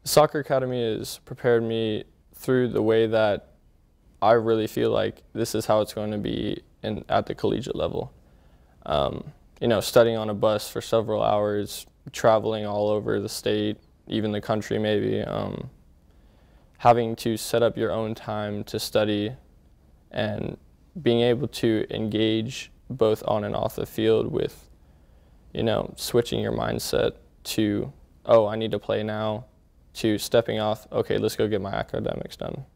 Soccer Academy has prepared me through the way that I really feel like this is how it's going to be at the collegiate level. You know, studying on a bus for several hours, traveling all over the state, even the country maybe, having to set up your own time to study and being able to engage both on and off the field with, you know, switching your mindset to, oh, I need to play now, to stepping off, okay, let's go get my academics done.